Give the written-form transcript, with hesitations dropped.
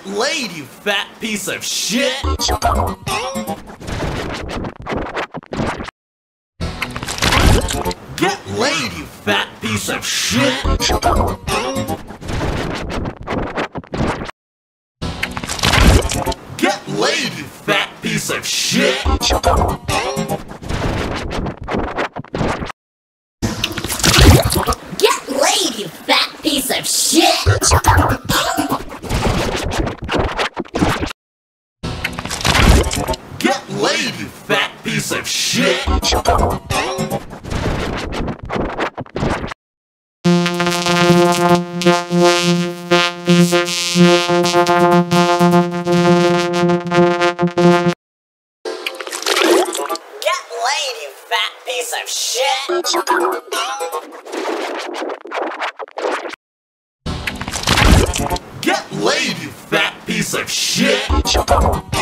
Get laid, you fat piece of shit! Get laid, you fat piece of shit! Get laid, you fat piece of shit! Get laid, you fat piece of shit! Get laid, you fat piece of shit! Get laid, you fat piece of shit! Get laid, you fat piece of shit!